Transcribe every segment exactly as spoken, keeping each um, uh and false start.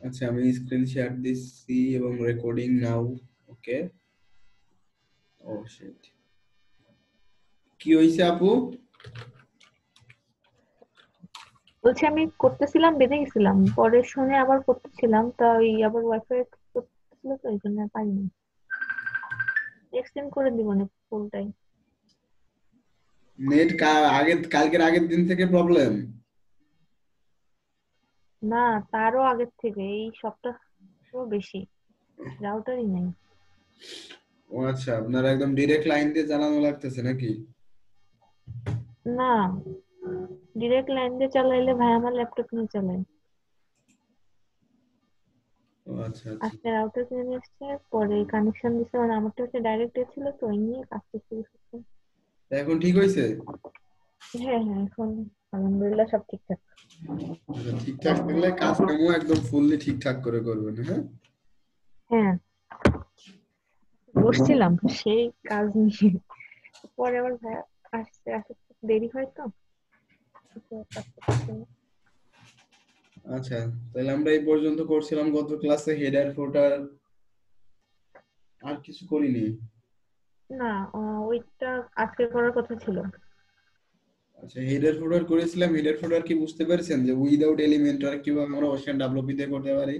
আচ্ছা আমি screen share দিচ্ছি এবং রেকর্ডিং নাও। ওকে। ও শিট, কি হইছে আপু? বলছি আমি করতেছিলাম, বেঁধে গেছিলাম, পরে শুনে আবার করতেছিলাম, তা ওই আবার ওয়াইফাই করতেছিল, তো এই জন্য আর পাইনি। এক্সটেন্ড করে দিব না ফুলটাই। নেট আগে, কালকের আগের দিন থেকে প্রবলেম? না, তারও আগের থেকে, এই সপ্তাহ বেশি রাউটারই নাই। ও আচ্ছা, আপনার একদম ডিরেক্ট লাইন দিয়ে চালানো লাগতেছে নাকি? না, ডিরেক্ট লাইন দিয়ে চালাইলে ভাই আমার ল্যাপটপ নিয়ে চালাই। ও আচ্ছা আচ্ছা। আজকে রাউটার কিনে নিয়ে এসছে, পরে কানেকশন দিচ্ছে, মানে আমারটা হচ্ছে ডাইরেক্ট ছিল, তো এই নিয়ে কাজ করতে গেছে। তা এখন ঠিক হয়েছে? হ্যাঁ হ্যাঁ, এখন আলহামদুলিল্লাহ সব ঠিকঠাক। আচ্ছা, ঠিকঠাক থাকলে কাজ কামও একদম ফুললি ঠিকঠাক করে করবেন, হ্যাঁ? হ্যাঁ, বসছিলাম সেই কাজ নিয়ে, পরে আবার ভাই আসতে আসতে দেরি হয় তো, তো কাজ করতেছে। আচ্ছা, তাহলে আমরা এই পর্যন্ত করছিলাম গত ক্লাসে হেডার ফুটার, আর কিছু করিনি। না, আহ, ওইটা আজকে করার কথা ছিল। আচ্ছা, হেডার ফুটার করেছিলাম। হেডার ফুটার কি বুঝতে পেরেছেন যে উইদাউট এলিমেন্টার কিভাবে আমরা ওশান ডাব্লিউপি দিয়ে করতে পারি?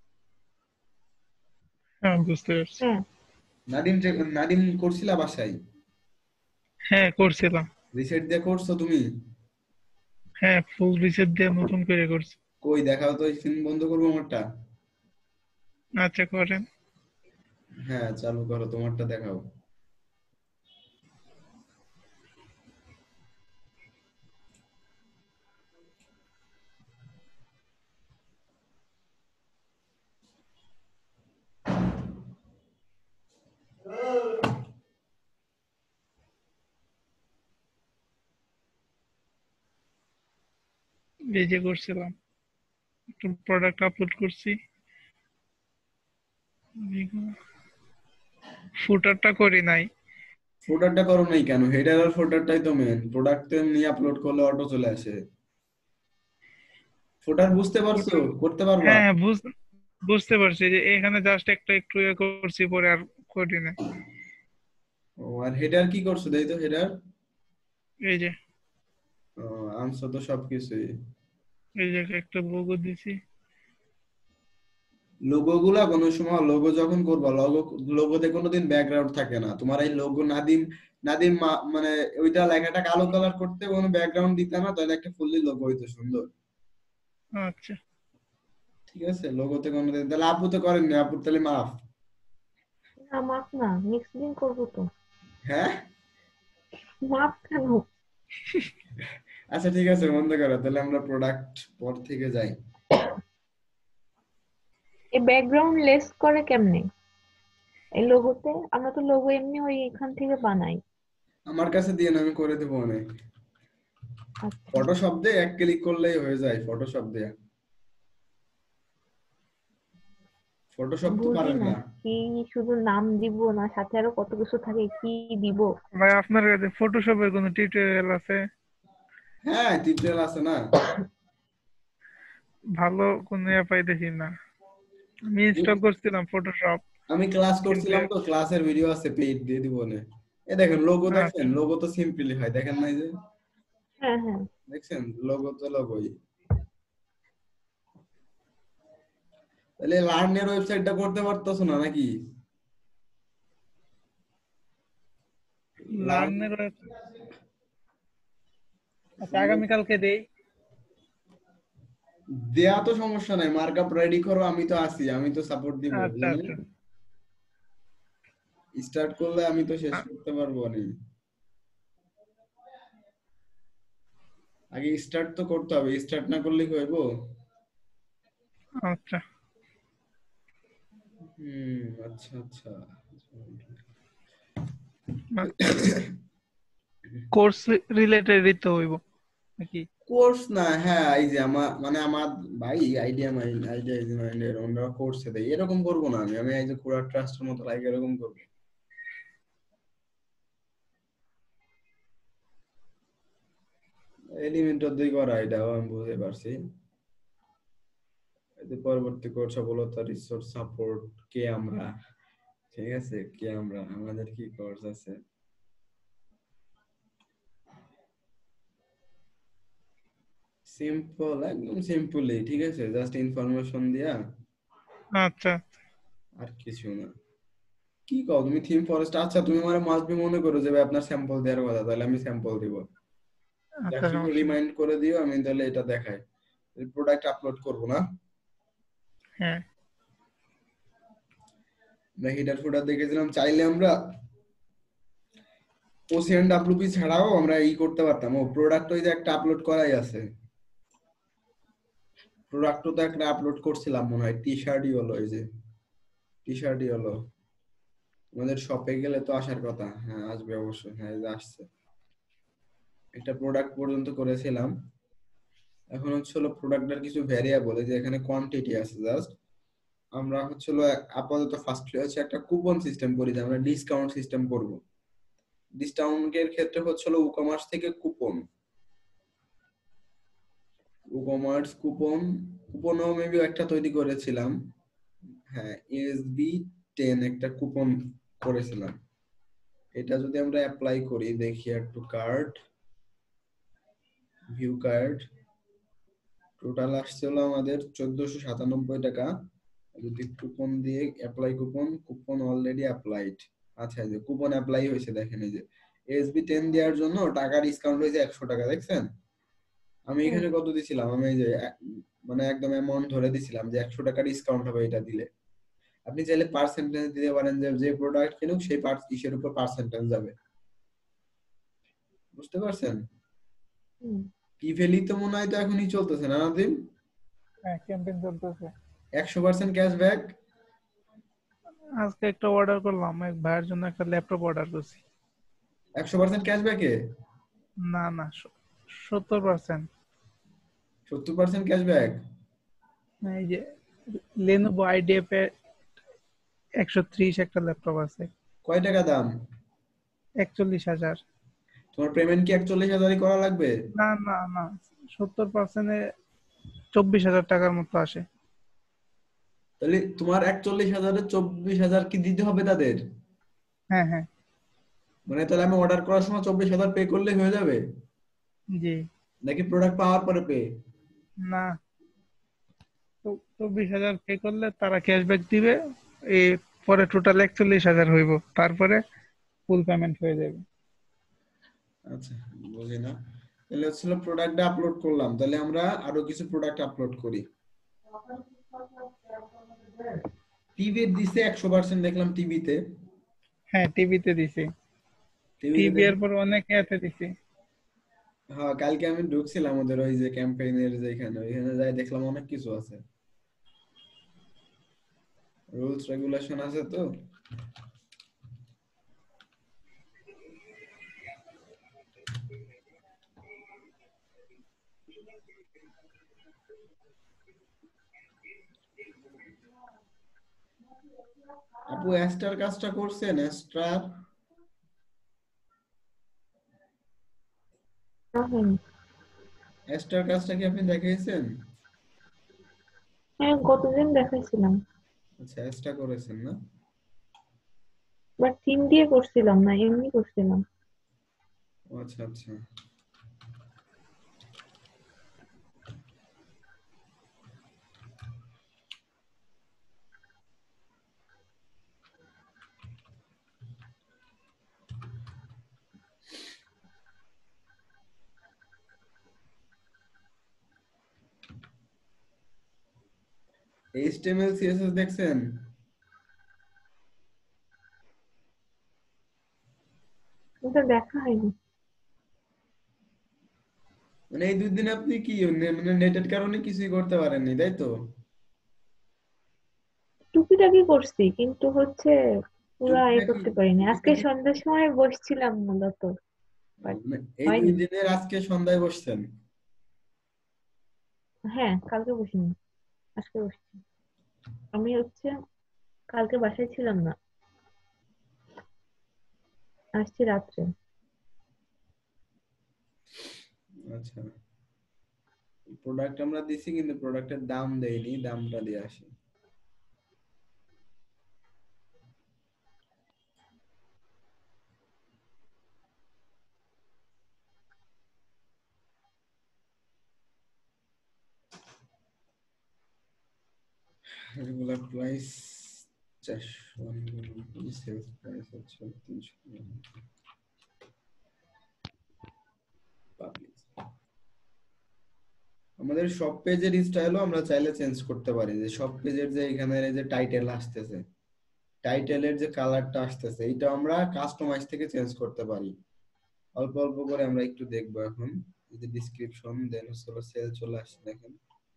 হ্যাঁ, বুঝতে পারছি। হ্যাঁ নাদিম যে- নাদিম করছিলা বাসায়? হ্যাঁ, করছিলাম। রিসেট দিয়ে করছো তুমি? হ্যাঁ, ফুল রিসেট দিয়ে নতুন করে করছি। কই দেখাও তো, স্ক্রিন বন্ধ করবো আমারটা। আচ্ছা, করেন। হ্যাঁ চালু করো, তোমারটা দেখাও। এই যে করছিলাম, একটু প্রোডাক্ট আপলোড করছি। ফুটারটা করি নাই। ফোল্ডারটা করো নাই কেন? হেডার আর ফোল্ডারটাই তো মেন। প্রোডাক্ট তো এমনি আপলোড করলে অটো চলে আসে। ফোল্ডার বুঝতে পারছো? ফুটার, করতে পারবা? হ্যাঁ, বুঝ- বুঝতে পারছি যে এখানে জাস্ট একটা একটু ইয়ে করছি, পরে আর করি না। ও, আর হেডার কি করছো দেই তো, হেডার? এই যে আনছো তো সবকিছুই। এই যে একটা লোগো দিছি। লোগো গুলা কোনো সময়, লোগো যখন করবা, লোগো লোগোতে কোনোদিন ব্যাকগ্রাউন্ড থাকে না। তোমার এই লোগো নাদিম, নাদিম মা- মানে ওইটা লেখাটা কালো কালার করতে কোনো ব্যাকগ্রাউন্ড দিতে না, তাহলে একটা ফুললি লোগো হইতো সুন্দর। আচ্ছা। ঠিক আছে, লোগোতে কোনোদিন, তাহলে আপু তো করেননি, আপু তাহলে মাফ। না, মাপ না, নেক্সট দিন করবো তো। হ্যাঁ। মাপ কেন? আচ্ছা ঠিক আছে, বন্ধ করো তাহলে, আমরা প্রোডাক্ট পর থেকে যাই। এই ব্যাকগ্রাউন্ড লেস করে কেমনে? এই লোগোতে আমরা তো লোগো এমনি ওই এখান থেকে বানাই। আমার কাছে দিয়ে না, আমি করে দেবো অনেক। আচ্ছা, ফটোশপ দিয়ে এক ক্লিক করলেই হয়ে যায়, ফটোশপ দিয়ে। ফটোশপ তো বুঝি পারেন না না? কি, শুধু নাম দিব না, সাথে আরো কত কিছু থাকে, কি দিব? ভাই, আপনার কাছে ফটোশপের কোনো টিউটোরিয়াল আছে? হ্যাঁ টিউটোরিয়াল আছে না। ভালো কোনো ইয়ে পাইতেছি না। আমি ইনস্টল করছিলাম ফটোশপ, আমি ক্লাস কিন্তু করছিলাম তো, ক্লাসের ভিডিও আছে, পেইড দিয়ে দিব না। এ দেখেন লোগো, দেখেন আচ্ছা। লোগো তো সিম্পলি হয়, দেখেন নাই যে? হ্যাঁ হ্যাঁ। দেখছেন, লোগো তো লোগোই। তাহলে লার্নের ওয়েবসাইটটা করতে পারতেছো না নাকি? লার্ন লার্নের, আচ্ছা, আগামীকালকে দেই। দেয়া তো সমস্যা নাই, মার্কআপ রেডি করো, আমি তো আছি, আমি তো সাপোর্ট দিব, আচ্ছা বুঝলে? আচ্ছা। স্টার্ট করলে আমি তো শেষ আ- করতে পারবো না। আগে স্টার্ট তো করতে হবে, স্টার্ট না করলে কি হইব? আচ্ছা। হুম, আচ্ছা আচ্ছা। কোর্স রিলেটেডই তো হইব নাকি? কোর্স না, হ্যাঁ এই যে আমার মানে আমার ভাই আইডিয়া মাইন্ড, আইডিয়া ইজ মাইন্ডের ওনারা কোর্সে দেয়, এরকম করবো না আমি। আমি এই যে পুরা ট্রাস্টের মতো লাইক এরকম করবো। এলিমেন্টর দুই করা, এটাও আমি বুঝতে পারছি। এদের পরবর্তী কোর্স সফলতা রিসোর্স সাপোর্ট কে আমরা, ঠিক আছে, কে আমরা আমাদের কি কোর্স আছে। সিম্পল, একদম সিম্পলি, ঠিক আছে, জাস্ট ইনফরমেশন দিয়া, আচ্ছা আর কিছু না। কি কও তুমি থিম ফরেস্ট? আচ্ছা তুমি আমার মাস্ট বি মনে করো যে ভাই আপনার স্যাম্পল দেওয়ার কথা, তাহলে আমি স্যাম্পল দিব। আচ্ছা একটু সমস্যা নেই। রিমাইন্ড করে দিও, আমি তাহলে এটা দেখাই। প্রোডাক্ট আপলোড করব না, হ্যাঁ আমরা হিটার ফুটার দেখেছিলাম, চাইলে আমরা ওসিএন ডাব্লিউপি ছাড়াও আমরা ই করতে পারতাম। ও প্রোডাক্ট ওই যে একটা আপলোড করাই আছে, প্রোডাক্টও তো একটা আপলোড করছিলাম মনে হয়, টি শার্টই হলো, এই যে টি শার্টই হলো। আমাদের শপে গেলে তো আসার কথা, হ্যাঁ আসবে অবশ্যই, হ্যাঁ এই যে আসছে। একটা প্রোডাক্ট পর্যন্ত করেছিলাম। এখন হচ্ছে হলো প্রোডাক্টের কিছু ভ্যারিয়েবল, এই যে এখানে কোয়ান্টিটি আছে জাস্ট। আমরা হচ্ছে হলো আপাতত ফার্স্টলি হচ্ছে একটা কুপন সিস্টেম করি, যে আমরা ডিসকাউন্ট সিস্টেম করব। ডিসকাউন্টের ক্ষেত্রে হচ্ছে হলো ই-কমার্স থেকে কুপন, ই-কমার্স কুপন, কুপনও মেবি একটা তৈরি করেছিলাম। হ্যাঁ ইএসবি টেন একটা কুপন করেছিলাম। এটা যদি আমরা অ্যাপ্লাই করি, দেখি একটু কার্ড, ভিউ কার্ড, টোটাল আসছে হলো আমাদের চোদ্দশো সাতানব্বই টাকা। যদি কুপন দিয়ে apply coupon, coupon already applied. আচ্ছা এই যে কুপন অ্যাপ্লাই হয়েছে, দেখেন এই যে এসবি টেন দেওয়ার জন্য টাকা ডিসকাউন্ট হয়েছে একশো টাকা, দেখছেন? আমি হুম এখানে কত দিছিলাম, আমি এই যে এক- মানে একদম অ্যামাউন্ট ধরে দিছিলাম যে একশো টাকা ডিসকাউন্ট হবে এটা দিলে। আপনি চাইলে পার্সেন্টেজ দিতে পারেন, যে যে প্রোডাক্ট কিনুক সেই পার্ট ইসের উপর পার্সেন্টেজ যাবে। বুঝতে পারছেন? হুম ইভেলি তো মনে হয় তো এখনই চলতেছে না নাদিম? হ্যাঁ ক্যাম্পেইন চলতেছে। একশো পার্সেন্ট ক্যাশব্যাক। আজকে একটা অর্ডার করলাম, এক ভাইয়ের জন্য একটা ল্যাপটপ অর্ডার করছি। একশো পার্সেন্ট ক্যাশব্যাকে না না, সত্তর পার্সেন্ট। সত্তর পার্সেন্ট ক্যাশব্যাক। এই যে লেনোভো আইডিএফ এর একশো ত্রিশ একটা ল্যাপটপ আছে, কয় টাকা দাম? একচল্লিশ হাজার। তোমার পেমেন্ট কি একচল্লিশ হাজারই করা লাগবে? না না না, সত্তর পার্সেন্টে চব্বিশ হাজার টাকার মতো আসে। তাহলে তোমার একচল্লিশ হাজারে চব্বিশ হাজার কি দিতে হবে তাদের? হ্যাঁ হ্যাঁ। মানে তাহলে আমি অর্ডার করার সময় চব্বিশ হাজার পে করলে হয়ে যাবে, জি। নাকি প্রোডাক্ট পাওয়ার পরে পে? না, চব্বিশ হাজার পে করলে তারা ক্যাশব্যাক দিবে, এই পরে টোটাল একচল্লিশ হাজার হইব, তারপরে ফুল পেমেন্ট হয়ে যাবে। আচ্ছা বুঝি না। তাহলে হচ্ছিল প্রোডাক্টটা আপলোড করলাম, তাহলে আমরা আরো কিছু প্রোডাক্ট আপলোড করি। টিভি দিছে একশো পার্সেন্ট দেখলাম টিভিতে। হ্যাঁ টিভিতে দিছি, টিভিতে টিভি দেখ, এর পর অনেক এতে দিছি। হ্যাঁ কালকে আমি ঢুকছিলাম ওদের ওই যে ক্যাম্পেইনের যেখানে, ওইখানে যাই দেখলাম অনেক কিছু আছে, রুলস রেগুলেশন আছে তো। আপু অ্যাস্টার কাজটা করছেন? অ্যাস্ট্রার না হয়নি। অ্যাস্ট্রার কাজটা কি আপনি দেখিয়েছেন? হ্যাঁ গতদিন দেখাইছিলাম, আচ্ছা অ্যাস্ট্রা করেছেন না? বাট থিম দিয়ে করছিলাম না, এমনি করছিলাম। ও আচ্ছা আচ্ছা। এইচটিএমএল সিএসএস দেখছেন? ওটা দেখা হয়নি। মানে এই দুই দিন আপনি কি নে- মানে নেটের কারণে কিছুই করতে পারেননি তাই তো? টুকিটাকি করছি কিন্তু হচ্ছে পুরা এ টুকিটাকি, করতে পারিনি। আজকে টুকিটাকি সন্ধ্যার সময় বসছিলাম মূলত, বাট মানে এই দুই হয়নি। দিনের আজকে সন্ধ্যায় বসছেন? হ্যাঁ কালকে বসিনি, আজকে বসছি। আমি হচ্ছে কালকে বাসায় ছিলাম না, আসছি রাত্রে। আচ্ছা প্রোডাক্ট আমরা দিছি কিন্তু প্রোডাক্টের দাম দেইনি, দামটা দিয়ে আসি। রেগুলার প্রাইস চারশো, সেলস প্রাইস হচ্ছে তিনশো। পাবলিক আমাদের সব পেজের স্টাইলও আমরা চাইলে চেঞ্জ করতে পারি, যে সব পেজের যে এখানে যে টাইটেল আসতেছে, টাইটেলের যে কালারটা আসতেছে, এটা আমরা কাস্টমাইজ থেকে চেঞ্জ করতে পারি। অল্প অল্প করে আমরা একটু দেখবো এখন। এই যে ডেসক্রিপশন, দেন হলো সেল চলে আসছে, দেখেন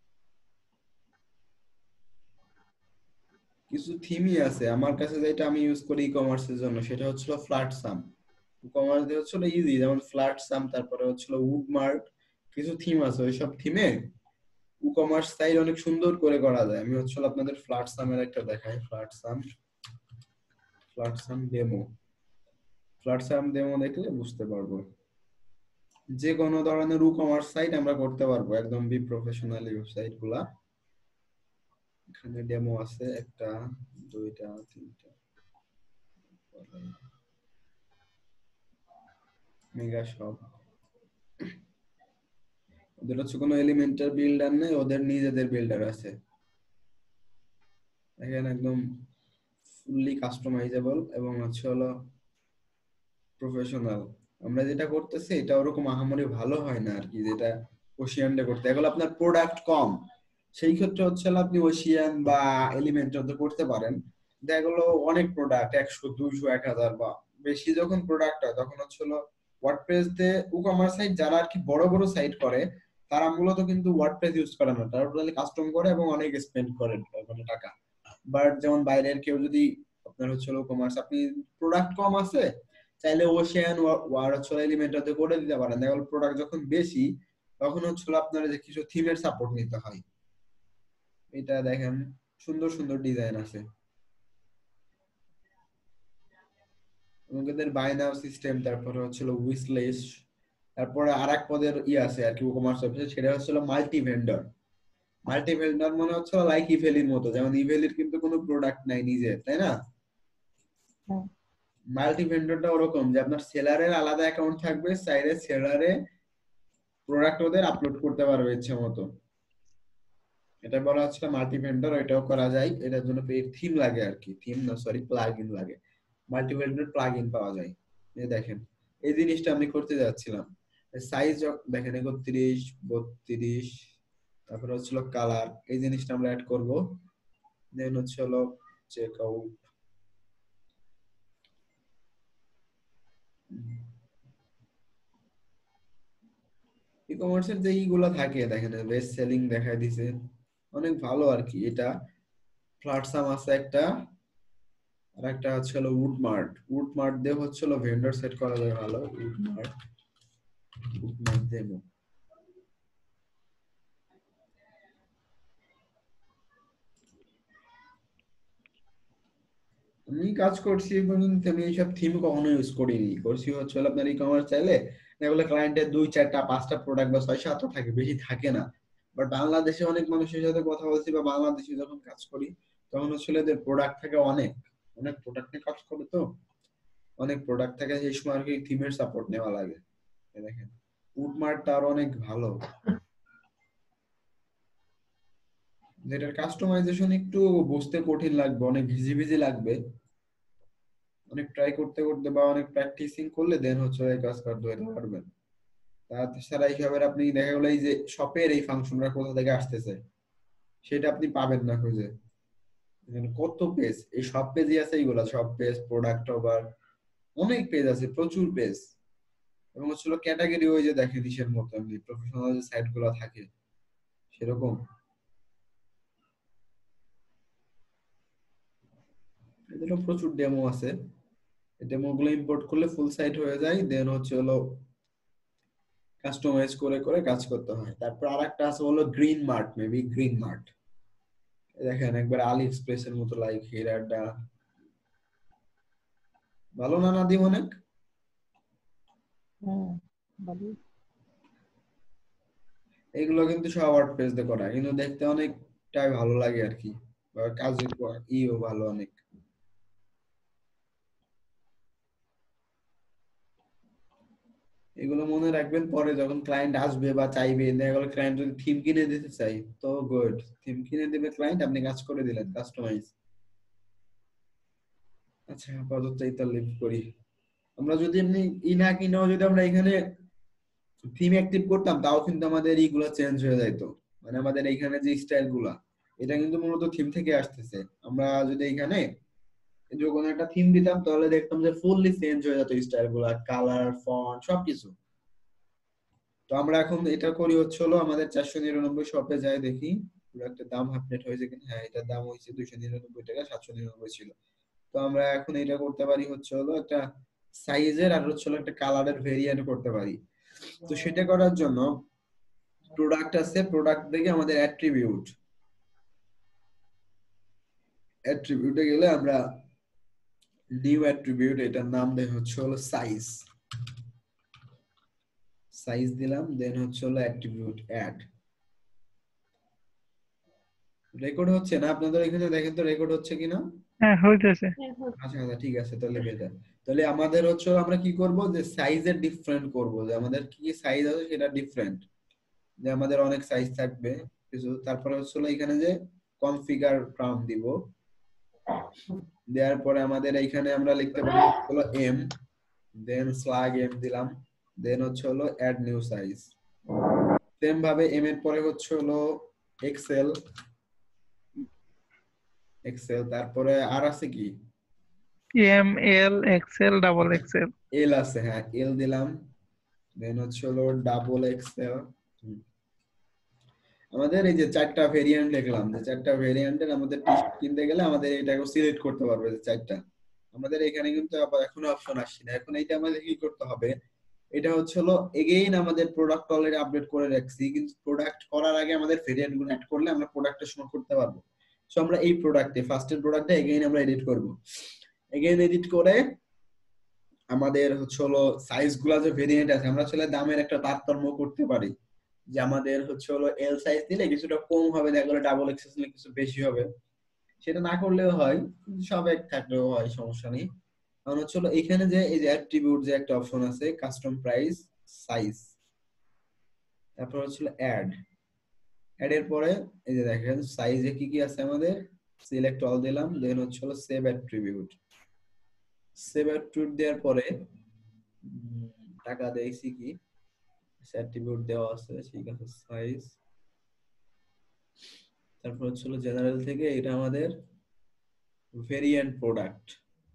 কিছু থিমই আছে আমার কাছে যেটা আমি ইউজ করি ই কমার্সের জন্য, সেটা হচ্ছে ফ্ল্যাট সাম। ই কমার্স দিয়ে হচ্ছে ইজি, যেমন ফ্ল্যাট সাম, তারপরে হচ্ছে উড মার্ক, কিছু থিম আছে, ওইসব থিমে ই কমার্স সাইট অনেক সুন্দর করে করা যায়। আমি হচ্ছে আপনাদের ফ্ল্যাট সামের একটা দেখাই, Flatsome, Flatsome demo. Flatsome demo দেখলে বুঝতে পারবো যে কোনো ধরনের ই কমার্স সাইট আমরা করতে পারবো, একদম বি প্রফেশনাল ওয়েবসাইট গুলা। এখানে ডেমো আছে একটা, দুইটা, তিনটা, মেগা শপ। ওদের হচ্ছে কোনো এলিমেন্টার বিল্ডার নেই, ওদের নিজেদের বিল্ডার আছে। এখানে একদম ফুললি কাস্টমাইজেবল এবং হচ্ছে হলো প্রফেশনাল। আমরা যেটা করতেছি এটা ওরকম আহামরি ভালো হয় না আর কি, যেটা ওশিয়ানডে করতে, এগুলো আপনার প্রোডাক্ট কম, সেই ক্ষেত্রে হচ্ছে আপনি ওশিয়ান বা এলিমেন্টার করতে পারেন। এগুলো অনেক প্রোডাক্ট, একশো, দুইশো, এক হাজার বা বেশি যখন প্রোডাক্ট হয়, তখন হচ্ছে হলো ওয়ার্ডপ্রেস দিয়ে ই কমার্স সাইট যারা আর কি বড় বড় সাইট করে, তারা মূলত কিন্তু ওয়ার্ডপ্রেস ইউজ করে না, তারা টোটালি কাস্টম করে এবং অনেক স্পেন্ড করে মানে টাকা। বাট যেমন বাইরের কেউ যদি আপনার হচ্ছে ই কমার্স, আপনি প্রোডাক্ট কম আছে, চাইলে ওশিয়ান ওয়ার হচ্ছে এলিমেন্টারতে করে দিতে পারেন। দেখো প্রোডাক্ট যখন বেশি, তখন হচ্ছে আপনার যে কিছু থিমের সাপোর্ট নিতে হয়। এটা দেখেন সুন্দর সুন্দর ডিজাইন আছে, আমাদের বাই নাও সিস্টেম, তারপরে হচ্ছিল উইশ লিস্ট, তারপরে আরেক পদের ই আছে আর কি ই কমার্স অফিসে, সেটা হচ্ছিল মাল্টি ভেন্ডর। মাল্টি ভেন্ডর মানে হচ্ছে লাইক ইভেলির মতো, যেমন ইভেলির কিন্তু কোনো প্রোডাক্ট নাই নিজের, তাই না? হ্যাঁ। মাল্টি ভেন্ডরটা ওরকম যে আপনার সেলারের আলাদা অ্যাকাউন্ট থাকবে, চাইলে সেলারে প্রোডাক্ট ওদের আপলোড করতে পারবে ইচ্ছে মতো। এটা বলা হচ্ছে মাল্টি ভেন্ডর, এটাও করা যায়। এটার জন্য পেইড থিম লাগে আর কি, থিম না সরি প্লাগইন লাগে, মাল্টি ভেন্ডর প্লাগইন পাওয়া যায়। এই দেখেন এই জিনিসটা আমি করতে যাচ্ছিলাম। সাইজ দেখেন একত্রিশ, বত্রিশ, তারপরে হচ্ছিল কালার, এই জিনিসটা আমরা অ্যাড করব। দেন হচ্ছে হলো চেক আউট, ই কমার্সের যে এইগুলা থাকে দেখেন, বেস্ট সেলিং দেখায় দিছে, অনেক ভালো আর কি। এটা প্ল্যাটফর্ম আছে একটা, আর একটা হচ্ছে হলো উড মার্ট। উড মার্ট দিয়ে হচ্ছে হলো ভেন্ডর সেট করা যায় ভালো। WoodMart, WoodMart demo. আমি কাজ করছি কিন্তু আমি এইসব থিম কখনো ইউজ করিনি। করছি হচ্ছে হলো আপনার ই কমার্স চাইলে এগুলো ক্লায়েন্টের দুই চারটা পাঁচটা প্রোডাক্ট বা ছয় সাতটা থাকে, বেশি থাকে না। বাট বাংলাদেশে অনেক মানুষের সাথে কথা বলছি বা বাংলাদেশে যখন কাজ করি, তখন হচ্ছে এদের প্রোডাক্ট থাকে অনেক, অনেক প্রোডাক্ট নিয়ে কাজ করে, তো অনেক প্রোডাক্ট থাকে, সেই সময় আর কি থিমের সাপোর্ট নেওয়া লাগে। এই দেখেন উড মার্টটা আরো অনেক ভালো, যেটার কাস্টমাইজেশন একটু বুঝতে কঠিন লাগবে, অনেক ভিজি ভিজি লাগবে, অনেক ট্রাই করতে করতে বা অনেক প্র্যাকটিসিং করলে দেন হচ্ছে এই কাজ করতে পারবেন। তাছাড়া হিসাবে আপনি দেখা গেলো এই যে শপের এই ফাংশনটা কোথা থেকে আসতেছে, সেটা আপনি পাবেন না খুঁজে। এখানে কত পেজ, এই সব পেজই আছে, এইগুলা সব পেজ, প্রোডাক্ট ওভার, অনেক পেজ আছে, প্রচুর পেজ। এবং হচ্ছিল ক্যাটাগরি ওই যে দেখেন ইসের মতো এমনি প্রফেশনাল যে সাইট গুলো থাকে সেরকম। এদেরও প্রচুর ডেমো আছে, ডেমো গুলো ইম্পোর্ট করলে ফুল সাইট হয়ে যায়, দেন হচ্ছে হলো কাস্টমাইজ করে করে কাজ করতে হয়। তারপর আরেকটা আছে হলো green mart, maybe green mart, দেখেন একবার আলি এক্সপ্রেস এর মতো লাইক হিরাডা। ভালো না নাদিম অনেক? হ্যাঁ, ভালো। এগুলো কিন্তু সব ওয়ার্ডপ্রেস দিয়ে করা, কিন্তু দেখতে অনেকটাই ভালো লাগে আর কি, বা কাজে ক- ইও ভালো অনেক। এগুলো মনে রাখবেন, পরে যখন ক্লায়েন্ট আসবে বা চাইবে, দেখা গেল ক্লায়েন্ট যদি থিম কিনে দিতে চাই, তো গুড, থিম কিনে দিবে ক্লায়েন্ট, আপনি কাজ করে দিলেন কাস্টমাইজ। আচ্ছা, আপাতত এটা লিভ করি। আমরা যদি এমনি ই না কিনেও যদি আমরা এখানে থিম অ্যাক্টিভ করতাম, তাও কিন্তু আমাদের এইগুলা চেঞ্জ হয়ে যাইতো। মানে আমাদের এইখানে যে স্টাইল গুলা, এটা কিন্তু মূলত থিম থেকে আসতেছে। আমরা যদি এখানে যখন একটা থিম দিতাম, তাহলে দেখতাম যে ফুললি চেঞ্জ হয়ে যেত স্টাইল গুলা, কালার, ফন্ট সবকিছু। তো আমরা এখন এটা করি হচ্ছে হলো, আমাদের চারশো নিরানব্বই শপে যাই দেখি একটা দাম আপডেট হয়েছে কিনা। হ্যাঁ, এটার দাম হয়েছে দুইশো নিরানব্বই টাকা, সাতশো নিরানব্বই ছিল। তো আমরা এখন এটা করতে পারি হচ্ছে হলো একটা সাইজের আর হচ্ছে হলো একটা কালারের ভেরিয়েন্ট করতে পারি। তো সেটা করার জন্য প্রোডাক্ট আছে, প্রোডাক্ট থেকে আমাদের অ্যাট্রিবিউট, অ্যাট্রিবিউটে গেলে আমরা নিউ অ্যাট্রিবিউট, এটার নাম দেয় হচ্ছে হলো সাইজ। সাইজ দিলাম, দেন হচ্ছে হলো অ্যাট্রিবিউট অ্যাড। রেকর্ড হচ্ছে না আপনাদের এখানে? দেখেন তো রেকর্ড হচ্ছে কিনা। হ্যাঁ হইতেছে। হ্যাঁ, হচ্ছে। আচ্ছা আচ্ছা, ঠিক আছে, তাহলে বেটার। তাহলে আমাদের হচ্ছে আমরা কি করব, যে সাইজের ডিফারেন্ট করব, যে আমাদের কি কি সাইজ আছে সেটা ডিফারেন্ট, যে আমাদের অনেক সাইজ থাকবে কিছু। তারপরে হচ্ছে হলো এখানে যে কনফিগার টার্ম দিব, দেওয়ার পরে আমাদের এইখানে আমরা লিখতে পারি হলো এম, দেন স্ল্যাগ এম দিলাম, দেন হচ্ছে হলো অ্যাড নিউ সাইজ। সেম ভাবে এম এর পরে হচ্ছে হলো এক্সেল, এক্সেল তারপরে আর আছে কি, M L XL double XL. L আছে, হ্যাঁ এল দিলাম, দেন হচ্ছে হলো ডাবল এক্সেল। আমাদের এই যে চারটা ভেরিয়েন্ট লিখলাম, যে চারটা ভেরিয়েন্টের আমাদের টি শার্ট কিনতে গেলে আমাদের এটাকে সিলেক্ট করতে পারবে যে চারটা। আমাদের এখানে কিন্তু আবার এখনো অপশন আসছে না। এখন এইটা আমাদের কি করতে হবে, এটা হচ্ছে হলো এগেইন আমাদের প্রোডাক্ট অলরেডি আপডেট করে রাখছি, কিন্তু প্রোডাক্ট করার আগে আমাদের ভেরিয়েন্ট গুলো অ্যাড করলে আমরা প্রোডাক্টটা শো করতে পারবো। সো আমরা এই প্রোডাক্টে ফার্স্টের প্রোডাক্টটা এগেইন আমরা এডিট করব। এগেইন এডিট করে আমাদের হচ্ছে হলো সাইজ গুলা যে ভেরিয়েন্ট আছে, আমরা আসলে দামের একটা তারতম্য করতে পারি, যে আমাদের হচ্ছে হলো এল সাইজ দিলে কিছুটা কম হবে, দেখা গেলো ডাবল এক্সেল দিলে কিছু বেশি হবে। সেটা না করলেও হয়, কিন্তু সব এক থাকলেও হয়, সমস্যা নেই। কারণ হচ্ছে হলো এখানে যে এই যে অ্যাট্রিবিউট যে একটা অপশন আছে, কাস্টম প্রাইস, সাইজ, তারপর হচ্ছে অ্যাড। অ্যাড এর পরে এই যে দেখেন সাইজে কি কি আছে আমাদের, সিলেক্ট অল দিলাম, দেন হচ্ছে হলো সেভ অ্যাট্রিবিউট। সেভ অ্যাট্রিবিউট দেওয়ার পরে উম, টাকা দিয়েছি কি, অ্যাট্রিবিউট দেওয়া আছে, ঠিক আছে, সাইজ। তারপর হচ্ছে হলো জেনারেল থেকে এটা আমাদের ভেরিয়েন্ট প্রোডাক্ট,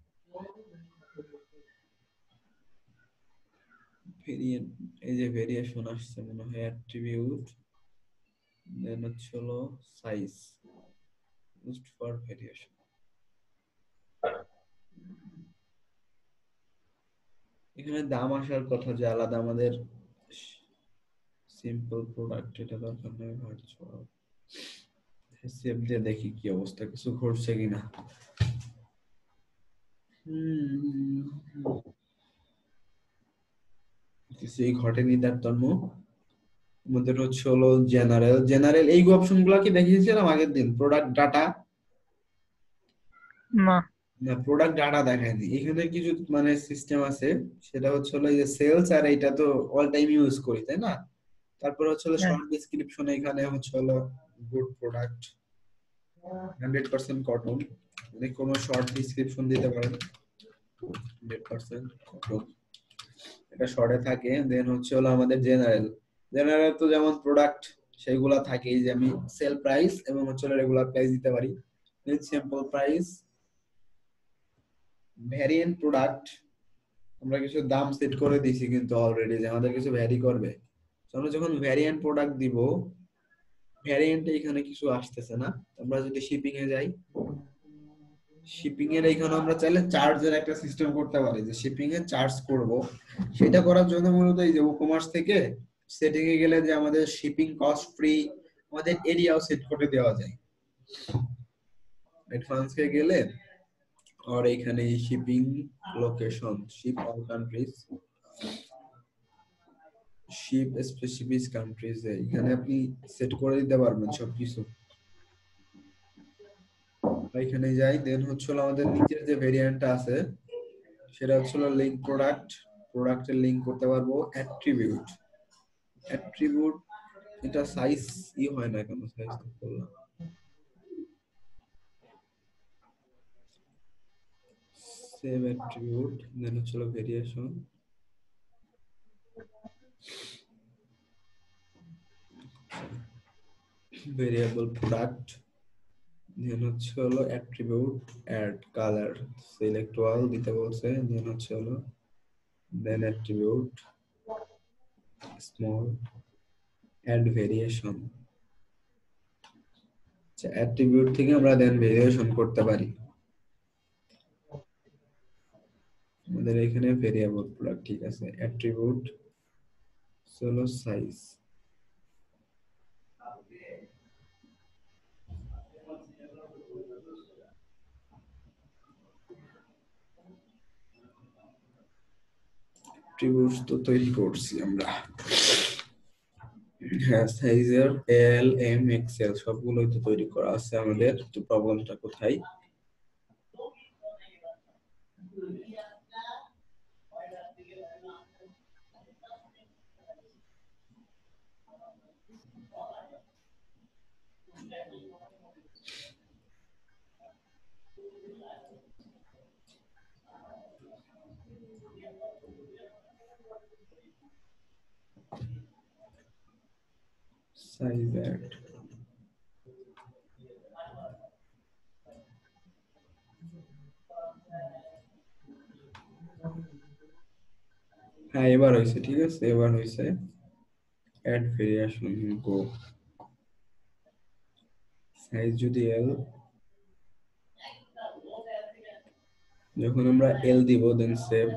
ভেরিয়েন্ট, এই যে ভেরিয়েশন আসছে মনে হয়, অ্যাট্রিবিউট, দেন হচ্ছে হলো সাইজ, ইউজড ফর ভেরিয়েশন। এখানে দাম আসার কথা, যে আলাদা আমাদের সিম্পল প্রোডাক্ট, এটা দরকার নেই, ভার্চুয়াল। সেভ দিয়ে দেখি কি অবস্থা, কিছু ঘটছে কিনা। হুম, কিছুই ঘটেনি তার তন্ম। আমাদের হচ্ছে হলো জেনারেল, জেনারেল এই অপশন গুলা কি দেখিয়েছিলাম আগের দিন, প্রোডাক্ট ডাটা না। না, প্রোডাক্ট ডাটা দেখায়নি। এখানে কিছু মানে সিস্টেম আছে, সেটা হচ্ছে হলো এই যে সেলস, আর এটা তো অল টাইম ইউজ করি, তাই না? তারপর হচ্ছে হলো হ্যাঁ। শর্ট ডেসক্রিপশন, এখানে হচ্ছে হলো good product, hundred percent cotton, মানে কোনো শর্ট ডেসক্রিপশন দিতে পারেন, হান্ড্রেড পার্সেন্ট কটন, এটা শর্টে থাকে। দেন হচ্ছে হলো আমাদের জেনারেল, জেনারেল তো যেমন প্রোডাক্ট সেগুলা থাকে, যে আমি সেল প্রাইস এবং হচ্ছে রেগুলার প্রাইস দিতে পারি, সিম্পল প্রাইস। ভ্যারিয়েন্ট প্রোডাক্ট, আমরা কিছু দাম সেট করে দিয়েছি কিন্তু অলরেডি, যে আমাদের কিছু ভ্যারি করবে। তো আমরা যখন ভ্যারিয়েন্ট প্রোডাক্ট দিব, ভ্যারিয়েন্টে এখানে কিছু আসতেছে না। আমরা যদি শিপিং এ যাই, শিপিং এর এখানে আমরা চাইলে চার্জের একটা সিস্টেম করতে পারি, যে শিপিং এ চার্জ করব। সেটা করার জন্য মূলত এই যে ই-কমার্স থেকে সেটিং এ গেলে যে আমাদের শিপিং কস্ট ফ্রি, আমাদের এরিয়াও সেট করে দেওয়া যায়। অ্যাডভান্স এ গেলে আর এখানে shipping location, ship all countries, ship specific countries এখানে আপনি সেট করে দিতে পারবেন সবকিছু। এখানে যাই, দেন হচ্ছে হলো আমাদের নিচের যে ভেরিয়েন্টটা আছে সেটা হচ্ছে হলো লিংক প্রোডাক্ট। প্রোডাক্টের লিংক করতে পারবো অ্যাট্রিবিউট। অ্যাট্রিবিউট এটা সাইজ ই হয় না কেন, সাইজ তো করলাম। সেভ অ্যাট্রিবিউট, দেন হচ্ছে হলো ভেরিয়েশন, ভেরিয়েবল প্রোডাক্ট, দেন হচ্ছে হলো অ্যাট্রিবিউট অ্যাড কালার, সিলেক্ট ওয়াল দিতে বলছে, দেন হচ্ছে হলো then attribute small add variation. আচ্ছা, অ্যাট্রিবিউট থেকে আমরা দেন ভেরিয়েশন করতে পারি। আমাদের এখানে ভেরিয়েবল প্রোডাক্ট ঠিক আছে, অ্যাট্রিবিউট হলো সাইজ, অ্যাট্রিবিউটস তো তৈরি করছি আমরা। হ্যাঁ, সাইজের এল এম এক্সেল সবগুলোই তো তৈরি করা আছে আমাদের। তো প্রবলেমটা কোথায়? সাইজ অ্যাড, হ্যাঁ এবার হয়েছে, ঠিক আছে এবার হয়েছে। অ্যাড ভেরিয়েশন গো, সাইজ যদি এল, যখন আমরা এল দিব দেন সেভ।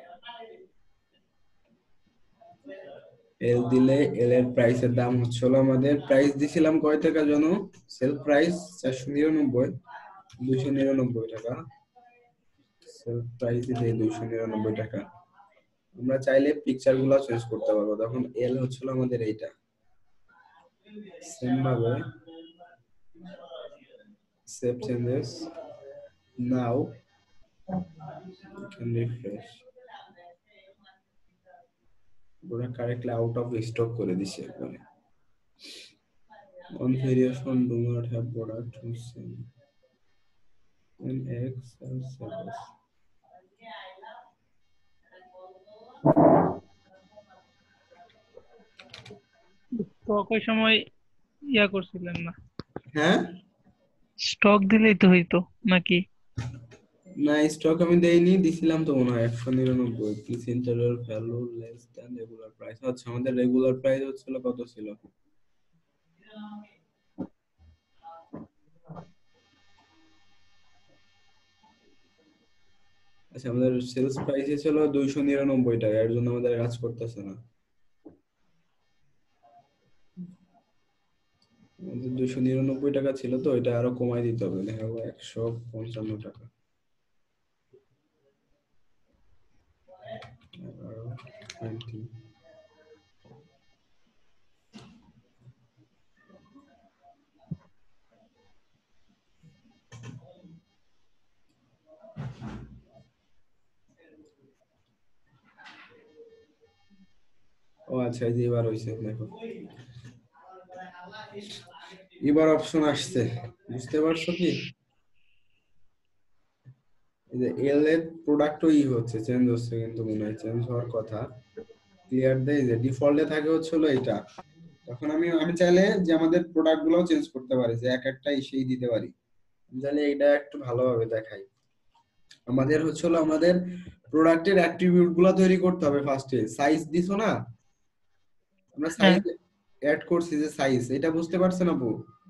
এল দিলে এল এর প্রাইসের দাম হচ্ছে হলো, আমাদের প্রাইস দিছিলাম কয় টাকা জানো? সেল প্রাইস চারশো নিরানব্বই, দুইশো নিরানব্বই টাকা। সেল প্রাইস দিলে দুইশো নিরানব্বই টাকা। আমরা চাইলে পিকচার গুলো চেঞ্জ করতে পারবো। তখন এল হচ্ছিল আমাদের এইটা, সেম ভাবে save changes now, can refresh. পুরো কারেক্টলি আউট অফ স্টক করে দিছে একবারে। on variation do not have product to sell in x or service. Stock ওই সময় ইয়া করছিলেন না, হ্যাঁ স্টক দিলেই তো হইতো নাকি? না, স্টক আমি দেইনি, দিছিলাম তো মনে হয় একশো নিরানব্বই। Please enter your value less than regular price. আচ্ছা, আমাদের রেগুলার প্রাইস হচ্ছিল কত ছিল? আচ্ছা, আমাদের সেলস প্রাইস ছিল দুইশো নিরানব্বই টাকা, এর জন্য আমাদের কাজ করতেছে না। আমাদের দুইশো নিরানব্বই টাকা ছিল, তো এটা আরো কমাই দিতে হবে, দেখা যাবে একশো পঞ্চান্ন টাকা। আরো টোয়েন্টি। ও আচ্ছা, এই যে এবার হইছে, দেখো এবার অপশন আসছে, বুঝতে পারছো কি? এই যে এল এর প্রোডাক্টও ই হচ্ছে, চেঞ্জ হচ্ছে, কিন্তু মনে হয় চেঞ্জ হওয়ার কথা। ক্লিয়ার দেই যে ডিফল্টে থাকে হচ্ছে হলো এটা। তখন আমি আমি চাইলে যে আমাদের প্রোডাক্ট গুলোও চেঞ্জ করতে পারি, যে এক একটা ইসেই দিতে পারি। আমি চাইলে এটা একটু ভালোভাবে দেখাই। আমাদের হচ্ছে হলো আমাদের প্রোডাক্টের অ্যাট্রিবিউট গুলো তৈরি করতে হবে। ফার্স্টে সাইজ দিছো না, আমরা সাইজ অ্যাড করছি, যে সাইজ এটা বুঝতে পারছেন আপু?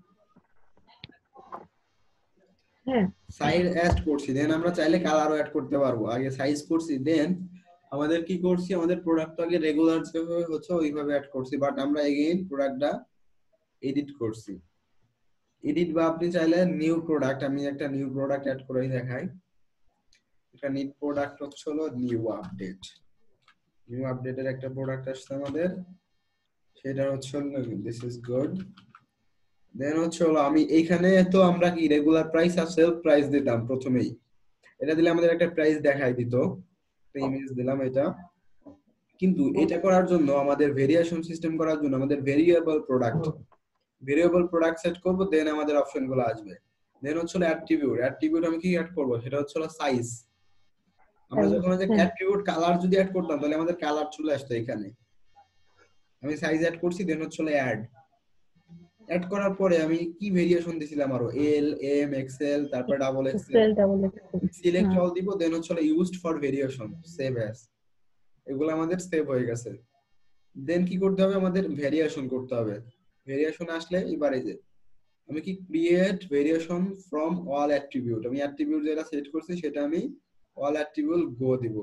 হ্যাঁ সাইজ অ্যাড করছি, দেন আমরা চাইলে কালারও অ্যাড করতে পারবো। আগে সাইজ করছি, দেন আমাদের কি করছি, আমাদের প্রোডাক্ট আগে রেগুলার যেভাবে হচ্ছে ওইভাবে অ্যাড করছি, বাট আমরা এগেইন প্রোডাক্টটা এডিট করছি। এডিট বা আপনি চাইলে নিউ প্রোডাক্ট, আমি একটা নিউ প্রোডাক্ট অ্যাড করে দেখাই। এটা নিউ প্রোডাক্ট হচ্ছে হলো নিউ আপডেট। নিউ আপডেটের একটা প্রোডাক্ট আসছে আমাদের, সেটা হচ্ছে দিস ইজ গুড। দেন হচ্ছে হলো আমি এইখানে তো আমরা কি রেগুলার প্রাইস আর সেলফ প্রাইস দিতাম প্রথমেই, এটা দিলে আমাদের একটা প্রাইস দেখাই দিত, একটা ইমেজ দিলাম এটা। কিন্তু এটা করার জন্য আমাদের ভেরিয়েশন সিস্টেম করার জন্য আমাদের variable product variable product set করব, দেন আমাদের অপশনগুলো আসবে। দেন হচ্ছে অ্যাট্রিবিউট, অ্যাট্রিবিউট আমি কি অ্যাড করব, সেটা হচ্ছে সাইজ। আমরা যখন যে অ্যাট্রিবিউট কালার যদি অ্যাড করতাম তাহলে আমাদের কালার চলে আসতো এখানে, আমি সাইজ অ্যাড করছি। দেন হচ্ছে অ্যাড, অ্যাড করার পরে আমি কি ভেরিয়েশন দিছিলাম আরো, এল এম এক্সেল, তারপর double XL, XL double XL. Select all দিব। দেন হচ্ছে used for variation, save as, এগুলো আমাদের সেভ হয়ে গেছে। দেন কি করতে হবে, আমাদের ভেরিয়েশন করতে হবে। ভেরিয়েশন আসলে এবারে যে আমি কি create variation from all attribute, আমি অ্যাট্রিবিউট যেটা সেট করছি সেটা আমি অল অ্যাট্রিবিউট গো দিব।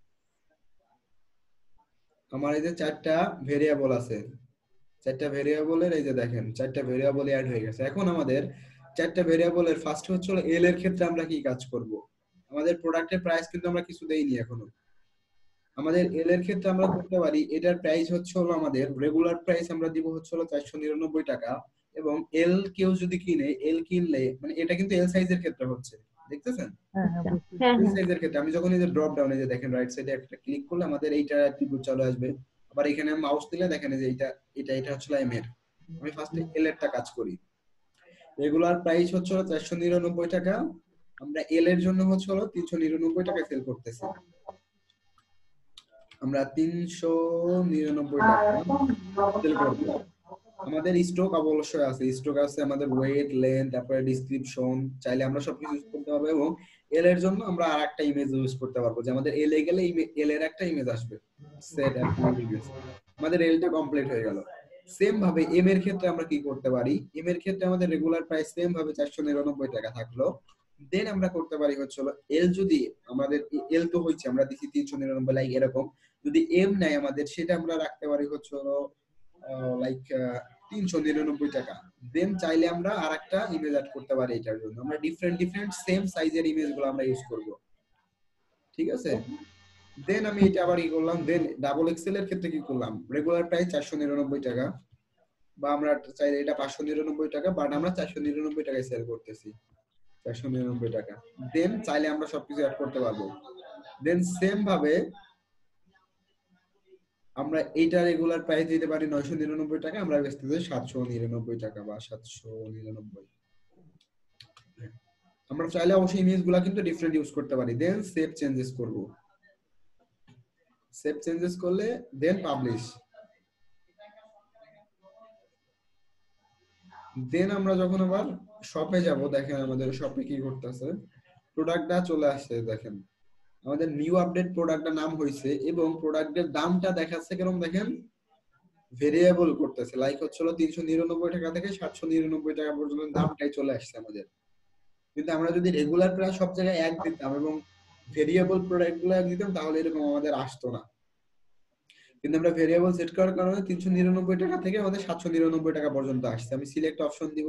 আমার এই যে চারটা ভেরিয়েবল আছে, চারটা ভেরিয়েবলের এই যে দেখেন চারটা ভেরিয়েবল অ্যাড হয়ে গেছে। এখন আমাদের চারটা ভেরিয়েবলের ফার্স্ট হচ্ছে এল এর ক্ষেত্রে আমরা কি কাজ করব, আমাদের প্রোডাক্টের প্রাইস কিন্তু আমরা কিছু দেইনি এখনো। আমাদের এল এর ক্ষেত্রে আমরা করতে পারি, এটার প্রাইস হচ্ছে হলো আমাদের রেগুলার প্রাইস আমরা দিব হচ্ছে হলো চারশো নিরানব্বই টাকা, এবং এল কেউ যদি কিনে, এল কিনলে মানে এটা কিন্তু এল সাইজের ক্ষেত্রে হচ্ছে, দেখতেছেন হ্যাঁ এল হ্যাঁ সাইজের ক্ষেত্রে আমি যখন এই যে ড্রপ ডাউনে যে দেখেন রাইট সাইডে একটা ক্লিক করলে আমাদের এইটা অ্যাট্রিবিউট চলে আসবে। আবার এখানে মাউস দিলে দেখেন যে এটা এটা এটা হচ্ছে এম এর, আমি ফার্স্টে এল এরটা কাজ করি। রেগুলার প্রাইস হচ্ছে হলো চারশো নিরানব্বই টাকা, আমরা এল এর জন্য হচ্ছে হলো তিনশো নিরানব্বই টাকা সেল করতেছি, আমরা তিনশো নিরানব্বই টাকা সেল করব। আমাদের স্টক অবশ্যই আছে, স্টক আছে আমাদের ওয়েট লেন্থ, তারপরে ডেসক্রিপশন, চাইলে আমরা সবকিছু ইউজ করতে পারবো। এবং এল এর জন্য আমরা আরেকটা ইমেজ ইউজ করতে পারবো, যে আমাদের এল এ গেলে এল এর একটা ইমেজ আসবে, সেট অ্যাট্রিবিউট ইমেজ, আমাদের এলটা কমপ্লিট হয়ে গেল। সেম ভাবে এম এর ক্ষেত্রে আমরা কি করতে পারি, এম এর ক্ষেত্রে আমাদের রেগুলার প্রাইস সেম ভাবে চারশো নিরানব্বই টাকা থাকলো। দেন আমরা করতে পারি হচ্ছে হলো এল, যদি আমাদের এল তো হচ্ছে আমরা দিচ্ছি তিনশো নিরানব্বই, লাইক এরকম যদি এম নাই আমাদের, সেটা আমরা রাখতে পারি হচ্ছে হলো লাইক তিনশো নিরানব্বই টাকা। দেন চাইলে আমরা আরেকটা ইমেজ অ্যাড করতে পারি, এটার জন্য আমরা ডিফারেন্ট ডিফারেন্ট সেম সাইজের ইমেজ গুলো আমরা ইউজ করব, ঠিক আছে। দেন আমি এটা আবার কি করলাম, দেন ডাবল এক্সেল এর ক্ষেত্রে কি করলাম, রেগুলার প্রাইস চারশো নিরানব্বই টাকা, বা আমরা চাইলে এটা পাঁচশো নিরানব্বই টাকা, বাট আমরা চারশো নিরানব্বই টাকায় সেল করতেছি, চারশো নিরানব্বই টাকা। দেন চাইলে আমরা সবকিছু অ্যাড করতে পারবো। দেন সেম ভাবে আমরা এইটা রেগুলার প্রাইস দিতে পারি নয়শো নিরানব্বই টাকা, আমরা বেচতেছি সাতশো নিরানব্বই টাকা বা সাতশো নিরানব্বই। আমরা চাইলে অবশ্যই ইমেজগুলো কিন্তু ডিফারেন্ট ইউজ করতে পারি। দেন সেভ চেঞ্জেস করব, সেভ চেঞ্জেস করলে দেন পাবলিশ। দেন আমরা যখন আবার শপে যাব, দেখেন আমাদের শপে কি করতেছে, প্রোডাক্টটা চলে আসছে, দেখেন আমাদের নিউ আপডেট প্রোডাক্টটার নাম হয়েছে, এবং প্রোডাক্টের দামটা দেখাচ্ছে কেরকম দেখেন, ভেরিয়েবল করতেছে, লাইক হচ্ছিল তিনশো নিরানব্বই টাকা থেকে সাতশো নিরানব্বই টাকা পর্যন্ত দামটাই চলে আসছে আমাদের। কিন্তু আমরা যদি রেগুলার প্রাইস সব জায়গায় এক দিতাম এবং ভেরিয়েবল প্রোডাক্ট গুলো এক দিতাম, তাহলে এরকম আমাদের আসতো না। কিন্তু আমরা ভেরিয়েবল সেট করার কারণে তিনশো নিরানব্বই টাকা থেকে আমাদের সাতশো নিরানব্বই টাকা পর্যন্ত আসছে। আমি সিলেক্ট অপশন দিব,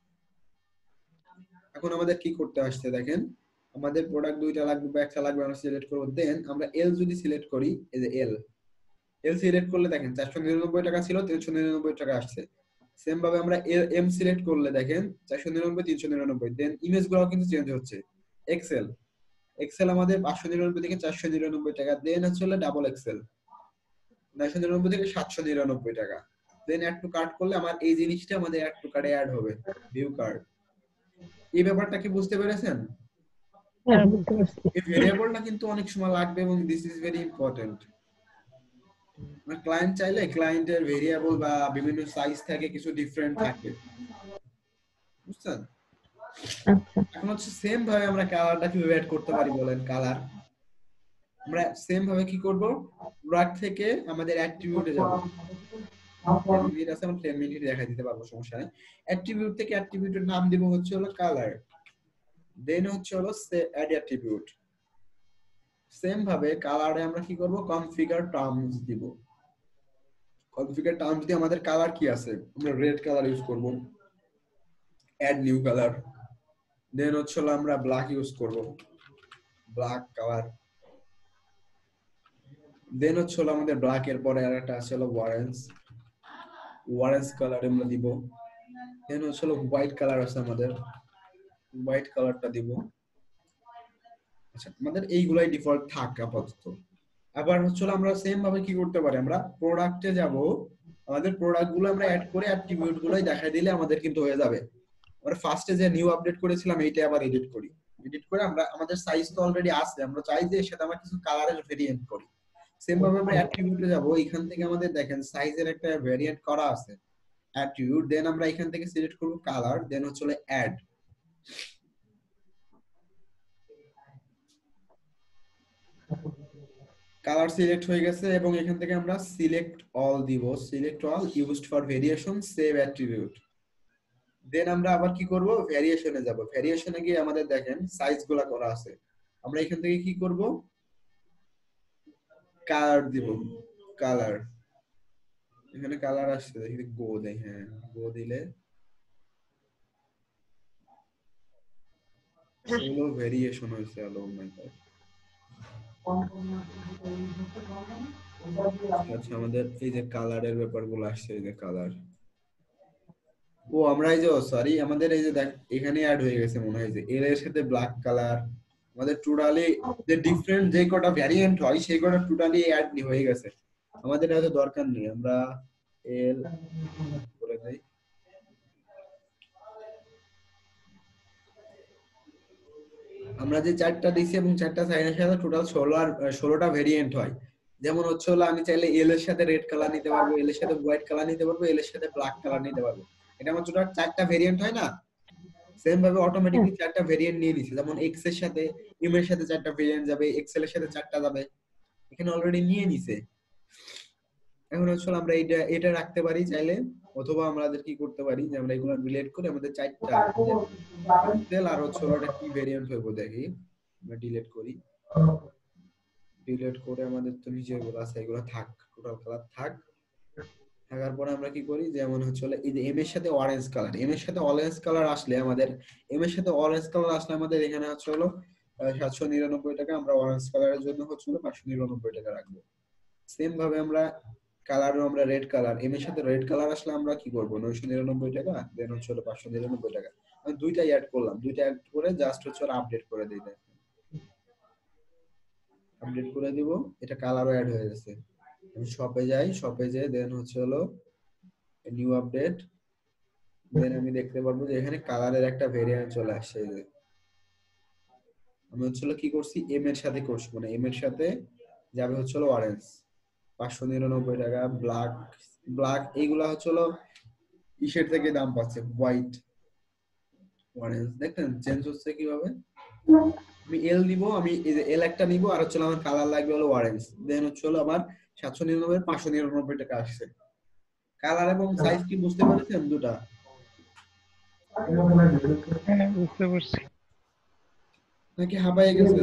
এখন আমাদের কি করতে আসছে দেখেন, আমাদের প্রোডাক্ট দুইটা লাগবে বা একটা লাগবে, আমরা সিলেক্ট করব। দেন আমরা এল যদি সিলেক্ট করি, এই যে এল এল সিলেক্ট করলে দেখেন চারশো নিরানব্বই টাকা ছিল, তিনশো নিরানব্বই টাকা আসছে। সেম ভাবে আমরা এম সিলেক্ট করলে দেখেন চারশো নিরানব্বই, তিনশো নিরানব্বই। দেন ইমেজ গুলো কিন্তু চেঞ্জ হচ্ছে। এক্সেল এক্সেল আমাদের পাঁচশো নিরানব্বই থেকে চারশো নিরানব্বই টাকা। দেন হচ্ছে ডাবল এক্সেল নয়শো নিরানব্বই থেকে সাতশো নিরানব্বই টাকা। দেন অ্যাড টু কার্ট করলে আমার এই জিনিসটা আমাদের অ্যাড টু কার্টে অ্যাড হবে, ভিউ কার্ট। এই ব্যাপারটা কি বুঝতে পেরেছেন? হ্যাঁ বুঝতে পারছি। এই ভেরিয়েবলটা কিন্তু অনেক সময় লাগবে, এবং this is very important. Client চাইলে ক্লায়েন্টের ভেরিয়েবল বা বিভিন্ন সাইজ থাকে, কিছু ডিফারেন্ট থাকে, বুঝছেন? আচ্ছা এখন হচ্ছে সেম ভাবে আমরা কালারটা কিভাবে অ্যাড করতে পারি বলেন। কালার আমরা সেম ভাবে কি করব, প্রোডাক্ট থেকে আমাদের অ্যাট্রিবিউটে যাব, দশ মিনিট আছে, আমরা দশ মিনিট দেখাই দিতে পারবো, সমস্যা নেই। অ্যাট্রিবিউট থেকে অ্যাট্রিবিউটের নাম দিব হচ্ছে হলো কালার। দেন হচ্ছে হলো অ্যাড অ্যাট্রিবিউট। সেম ভাবে কালারে আমরা কি করব, কনফিগার টার্মস দিব। কনফিগার টার্মস দিয়ে আমাদের কালার কি আছে, আমরা রেড কালার ইউজ করব, অ্যাড নিউ কালার। দেন হচ্ছে হলো আমরা ব্ল্যাক ইউজ করব, ব্ল্যাক কালার। দেন হচ্ছে হলো আমাদের ব্ল্যাক এর পরে আর একটা আছে হলো অরেঞ্জ, অরেঞ্জ কালার আমরা দিব। দেন হচ্ছে হলো হোয়াইট কালার আছে আমাদের, হোয়াইট কালারটা দিব। আচ্ছা, আমাদের এইগুলাই ডিফল্ট থাক আপাতত। আবার হচ্ছে হলো আমরা সেম ভাবে কি করতে পারি, আমরা প্রোডাক্টে যাব, আমাদের প্রোডাক্ট গুলো আমরা অ্যাড করে অ্যাট্রিবিউট গুলোই দেখাই দিলে আমাদের কিন্তু হয়ে যাবে। আমরা ফার্স্টে যে নিউ আপডেট করেছিলাম এইটা আবার এডিট করি, এডিট করে আমরা আমাদের সাইজ তো অলরেডি আছে, আমরা চাই যে সেটা আমরা কিছু কালারের ভেরিয়েন্ট করি। সেম ভাবে আমরা অ্যাট্রিবিউটে যাব, এখান থেকে আমাদের দেখেন সাইজের একটা ভেরিয়েন্ট করা আছে অ্যাট্রিবিউট। দেন আমরা এখান থেকে সিলেক্ট করব কালার, দেন হচ্ছে হলো অ্যাড। কালার সিলেক্ট হয়ে গেছে এবং এখান থেকে আমরা সিলেক্ট অল দিব, select all used for variation save attribute. Then আমরা আবার কি করব, ভেরিয়েশনে যাব, ভেরিয়েশনে গিয়ে আমাদের দেখেন সাইজ গুলা করা আছে, আমরা এখান থেকে কি করব, কালার দিব, কালার। এখানে কালার আসছে, দেখি গো দেই, হ্যাঁ গো দিলে হলো ভেরিয়েশন হয়েছে। Hello my god. আচ্ছা, আমাদের এই যে কালারের ব্যাপারগুলো আসছে, এই যে কালার, ও আমরা এই যে সরি আমাদের এই যে দেখ এখানে অ্যাড হয়ে গেছে মনে হয় যে এর এর সাথে ব্ল্যাক কালার, আমাদের টোটালি যে ডিফারেন্ট যে কটা ভ্যারিয়েন্ট হয় সেই কটা টোটালি অ্যাড হয়ে গেছে। আমাদের এত দরকার নেই, আমরা এল করে দেই। আমরা যে চারটা দিছি এবং চারটা সাইজের সাথে টোটাল ষোলো আর ষোলোটা ভেরিয়েন্ট হয়। যেমন হচ্ছে হলো আমি চাইলে এল এর সাথে রেড কালার নিতে পারবো, এল এর সাথে হোয়াইট কালার নিতে পারবো, এল এর সাথে ব্ল্যাক কালার নিতে পারবো। এটা আমার টোটাল চারটা ভেরিয়েন্ট হয় না, সেম ভাবে অটোমেটিকলি চারটা ভেরিয়েন্ট নিয়ে নিছে। যেমন এক্স এর সাথে এম এর সাথে চারটা ভেরিয়েন্ট যাবে, এক্সেল এর সাথে চারটা যাবে, এখানে অলরেডি নিয়ে নিছে। এখন হচ্ছে আমরা এটা এটা রাখতে পারি চাইলে, অথবা আমাদের কি করতে পারি যে আমরা এগুলো রিলেট করে আমাদের চারটা এক্সেল আর হচ্ছে ওটা কি ভেরিয়েন্ট হইবো দেখি, আমরা ডিলিট করি, ডিলিট করে আমাদের তো নিচে যেগুলো আছে এগুলো থাক, টোটাল কালার থাক। থাকার পরে আমরা কি করি, যেমন হচ্ছে এই যে এম এর সাথে অরেঞ্জ কালার, এম এর সাথে অরেঞ্জ কালার আসলে আমাদের এম এর সাথে অরেঞ্জ কালার আসলে আমাদের এখানে হচ্ছে হলো সাতশো নিরানব্বই টাকা, আমরা অরেঞ্জ কালারের জন্য হচ্ছে হলো পাঁচশো নিরানব্বই টাকা রাখবো। সেম ভাবে আমরা কালারও আমরা রেড কালার, এম এর সাথে রেড কালার আসলে আমরা কি করবো, নয়শো নিরানব্বই টাকা, দেন হচ্ছে হলো পাঁচশো নিরানব্বই টাকা। আমি দুইটাই অ্যাড করলাম, দুইটা অ্যাড করে জাস্ট হচ্ছে আপডেট করে দিই, আপডেট করে দিব, এটা কালারও অ্যাড হয়ে গেছে। আমি শপে যাই, শপে যাই দেন হচ্ছে হলো নিউ আপডেট, দেন আমি দেখতে পারবো যে এখানে কালারের একটা ভেরিয়েন্ট চলে আসছে। আমি হচ্ছে কি করছি, এম এর সাথে করছি, মানে এম এর সাথে যাবে হচ্ছে অরেঞ্জ পাঁচশো নিরানব্বই টাকা, ব্ল্যাক ব্ল্যাক এইগুলা হচ্ছে ইসের থেকে দাম পাচ্ছে, হোয়াইট অরেঞ্জ দেখেন চেঞ্জ হচ্ছে কিভাবে। আমি এল নিব, আমি এই যে এল একটা নিব আর হচ্ছে আমার কালার লাগবে হলো অরেঞ্জ, দেন হচ্ছে হলো আমার সাতশো নিরানব্বই পাঁচশো নিরানব্বই টাকা আসছে। কালার এবং সাইজ কি বুঝতে পারছেন দুটা? হ্যাঁ বুঝতে পারছি। নাকি হাঁপায়ে গেছেন?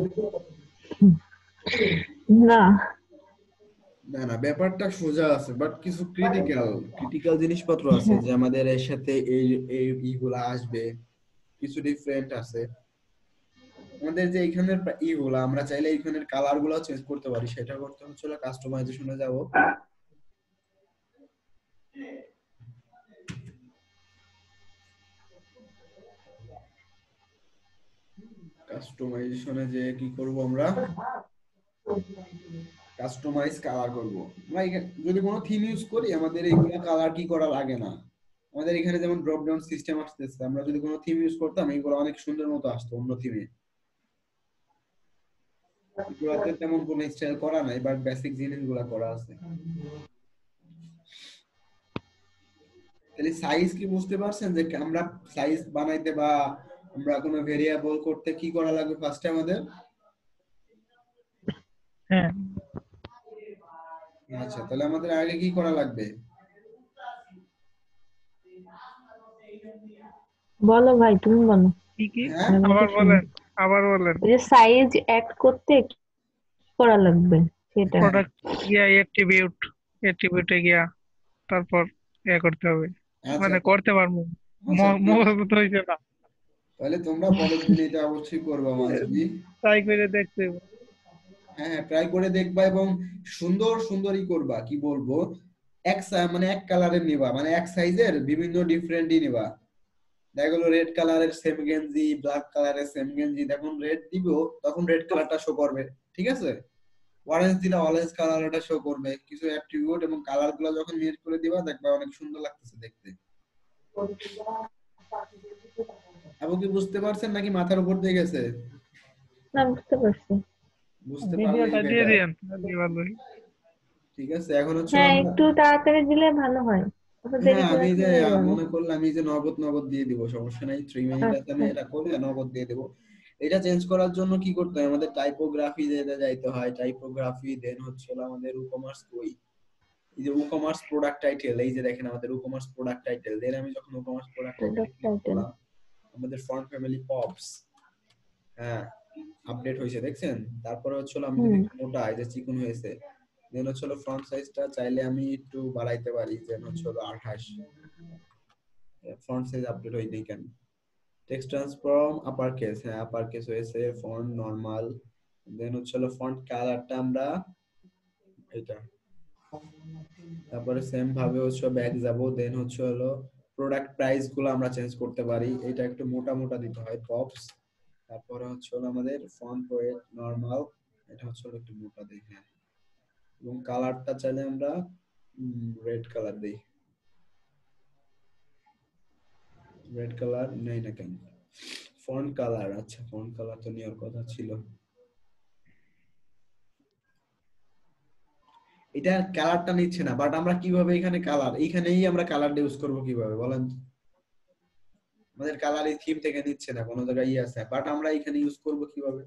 না না না, ব্যাপারটা সোজা আছে, বাট কিছু ক্রিটিক্যাল ক্রিটিক্যাল জিনিসপত্র আছে যে আমাদের এর সাথে এই এই ইগুলা আসবে, কিছু ডিফারেন্ট আছে। আমাদের যে এখানের ইগুলা আমরা চাইলে এখানের কালার গুলো চেঞ্জ করতে পারি, সেটা করতে হচ্ছে কাস্টমাইজেশনে যাব। কাস্টমাইজেশনে যে কি করব, আমরা কাস্টমাইজ কালার করব। আমরা যদি কোনো থিম ইউজ করি আমাদের এইগুলা কালার কি করা লাগে না। আমাদের এখানে যেমন ড্রপ ডাউন সিস্টেম আসতেছে, আমরা যদি কোনো থিম ইউজ করতাম এইগুলো অনেক সুন্দর মতো আসতো অন্য থিমে। এগুলাতে তেমন কোনো স্টাইল করা নাই, বাট বেসিক জিনিসগুলো করা আছে। তাহলে সাইজ কি বুঝতে পারছেন যে আমরা সাইজ বানাইতে বা আমরা কোনো ভেরিয়েবল করতে কি করা লাগবে ফার্স্টে আমাদের? হ্যাঁ আচ্ছা, তাহলে আমাদের আগে কি করা লাগবে? বলো ভাই, তুমি বলো। কি কি হ্যাঁ আবার বলেন, আবার বলেন। ওই যে সাইজ অ্যাড করতে কি করা লাগবে সেটা। প্রোডাক্ট গিয়া অ্যাট্রিবিউট, অ্যাট্রিবিউটে গিয়া তারপর ইয়ে করতে হবে, আচ্ছা মানে করতে পারবো, আচ্ছা, মহৎ হইছে না, তাহলে তোমরা পরের দিন এটা অবশ্যই করবে মাঝবি। ট্রাই করে দেখতে হবে। হ্যাঁ ট্রাই করে দেখবা এবং সুন্দর সুন্দরই করবা, কি বলবো এক সা- মানে এক কালারের নিবা, মানে এক সাইজের বিভিন্ন ডিফারেন্টই নিবা। দেখা গেলো রেড কালারের সেম গেঞ্জি, ব্ল্যাক কালারের সেম গেঞ্জি, যখন রেড দিব তখন রেড কালারটা শো করবে, ঠিক আছে? অরেঞ্জ দিলে অরেঞ্জ কালারটা শো করবে, কিছু অ্যাট্রিবিউট এবং কালার গুলো যখন মিক্স করে দিবা দেখবা অনেক সুন্দর লাগতেছে দেখতে। এবং কি বুঝতে পারছেন নাকি মাথার উপর দিয়ে গেছে? না, বুঝতে পারছি। বুঝতে পারলেই ভিডিওটা দিয়ে বেটার। দিয়েন তাহলে ভালোই। ঠিক আছে, এখন হচ্ছে হ্যাঁ, আমরা, একটু তাড়াতাড়ি দিলে ভালো হয়, অত দেরি হ্যাঁ করে আমি যে আসলে হয়ে আহ, যাবে। মনে করলাম আমি যে নগদ নগদ দিয়ে দিব, সমস্যা নাই, থ্রি মিনিট আছে আমি আচ্ছা। এটা করে নগদ দিয়ে দেবো। এটা চেঞ্জ করার জন্য কি করতে হয়, আমাদের টাইপোগ্রাফি যেতে যাইতে হয়, টাইপোগ্রাফি দেন হচ্ছে হলো আমাদের ই-কমার্স কই, এই যে ই-কমার্স প্রোডাক্ট টাইটেল, এই যে দেখেন আমাদের ই-কমার্স প্রোডাক্ট টাইটেল, দেন আমি যখন ই-কমার্স প্রোডাক্ট টাইটেলে প্রোডাক্ট ক্লিক টাইটেল। করলাম আমাদের ফন্ট ফ্যামিলি পপস, হ্যাঁ আপডেট হয়েছে দেখছেন। তারপরে হচ্ছে হলো আমি যদি হুম। একটু মোটা, এই যে চিকন হয়েছে, দেন হচ্ছে হলো ফন্ট সাইজটা চাইলে আমি একটু বাড়াইতে পারি, দেন হচ্ছে হলো আঠাশ, ফন্ট সাইজ আপডেট হয়নি কেন। টেক্সট ট্রান্সফর্ম আপার কেস, হ্যাঁ আপার কেস হয়েছে, ফন্ট নরমাল, দেন হচ্ছে হলো ফন্ট কালারটা আমরা এটা, তারপরে সেম ভাবে হচ্ছে ব্যাক যাব, দেন হচ্ছে হলো প্রোডাক্ট প্রাইস গুলো আমরা চেঞ্জ করতে পারি, এটা একটু মোটা মোটা দিতে হয় পপস। তারপরে হচ্ছে হলো আমাদের ফন্ট ওয়েট নরমাল, এটা হচ্ছে হলো একটু মোটা দিই, হ্যাঁ। এবং কালারটা চাইলে আমরা রেড কালার দেই, রেড কালার নেই না কেন, ফন্ট কালার, আচ্ছা ফন্ট কালার তো নেওয়ার কথা ছিল। এটা কালারটা নিচ্ছে না, বাট আমরা কিভাবে এখানে কালার, এইখানেই আমরা কালারটা ইউজ করব কিভাবে বলেন? আমাদের কালার এই থিম থেকে নিচ্ছে না, কোনো জায়গায় ই আছে, বাট আমরা এখানে ইউজ করব কিভাবে?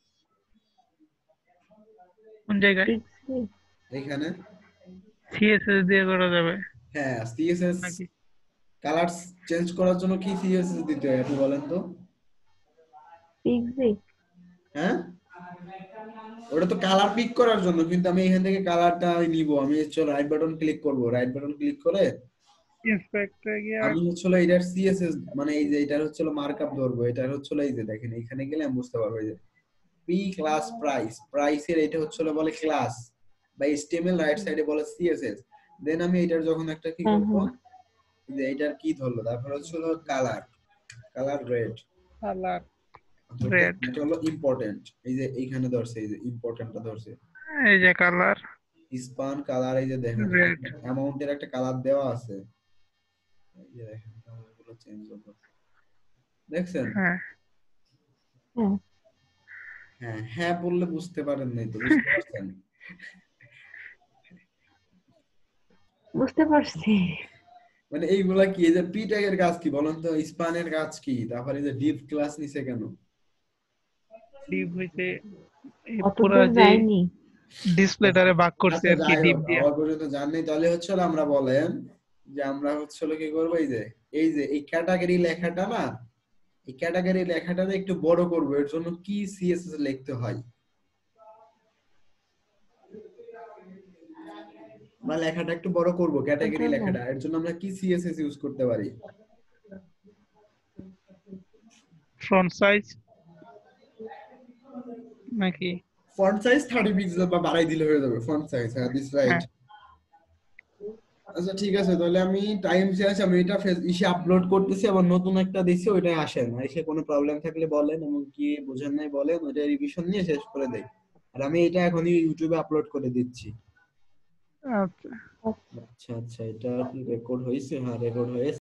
কোন জায়গায়? পিক্সি। এখানে, সিএসএস দিয়ে করা যাবে হ্যাঁ সিএসএস নাকি? কালার চেঞ্জ করার জন্য কি সিএসএস দিতে হয় আপনি বলেন তো? পিক্সি। হ্যাঁ ওটা তো কালার পিক করার জন্য, কিন্তু আমি এখান থেকে কালারটা নিব, আমি চলো রাইট বাটন ক্লিক করব, রাইট বাটন ক্লিক করে ইন্সপেক্টরে গিয়ে আমি হচ্ছে হলো এটার সিএসএস মানে এই যে এটার হচ্ছে হলো মার্কআপ ধরবো, এটার হচ্ছে হলো এই যে দেখেন এখানে গেলে আমি বুঝতে পারবো, এই যে পি ক্লাস প্রাইস, প্রাইসের এটা হচ্ছে হলো বলে ক্লাস বা এইচটিএমএল, রাইট সাইডে বলে সিএসএস। দেন আমি এটার যখন একটা কি হ্যাঁ করব, হ্যাঁ। যে এটার কি ধরলো, তারপর হচ্ছে হলো colour, colour red, colour red, এটা হলো ইম্পর্টেন্ট, এই যে এইখানে ধরছে, এই যে ইম্পর্টেন্টটা ধরছে এই যে কালার স্পান কালার, এই যে দেখেন রেড। অ্যামাউন্টের একটা কালার দেওয়া আছে, এই যে দেখেন কালারগুলো চেঞ্জ হবে, দেখছেন? হ্যাঁ, হ্যাঁ, হ্যাঁ হ্যাঁ বললে বুঝতে পারেন নাই তো, বুঝতে পারছেন? বুঝতে পারছি। মানে এইগুলা কি, এই যে পি ট্যাগের কাজ কি বলেন তো, স্পানের কাজ কি, তারপরে এই যে ডিপ ক্লাস নিছে কেন? ডিপ হইতে এই অত পুরা দূর যে যায়নি। ডিসপ্লেটারে বাক করছে আচ্ছা আর কি যাই ডিপ হোক, দিয়া। আমার পর্যন্ত জাননি, তাহলে হচ্ছে হলো আমরা বলেন যে আমরা হচ্ছে হলো কি করবো, এই যে এই যে এই ক্যাটাগরি লেখাটা না, এই ক্যাটাগরি লেখাটা একটু বড় করবো, এর জন্য কি সিএসএস লিখতে হয়, আমরা লেখাটা একটু বড় করব এর ক্যাটাগরি জন্য লেখাটা, এর জন্য আমরা কি সিএসএস ইউজ করতে পারি? ফ্রন্ট সাইজ নাকি? ফন্ট সাইজ থার্টি পিক্সেল বা বাড়াই দিলে হয়ে যাবে ফন্ট সাইজ, হ্যাঁ দিস রাইট। হ্যাঁ, আচ্ছা ঠিক আছে, তাহলে আমি টাইম শেষ, আমি এটা ইসে আপলোড করতেছি, আবার নতুন একটা দিছি, ওইটাই আসেন, এসে কোনো প্রবলেম থাকলে বলেন, এবং কি বোঝেন নাই বলেন, ওইটা রিভিশন নিয়ে শেষ করে দেই। আর আমি এটা এখনই ইউটিউবে আপলোড করে দিচ্ছি। আচ্ছা। আচ্ছা আচ্ছা, এটা কি রেকর্ড হয়েছে? হ্যাঁ রেকর্ড হয়েছে।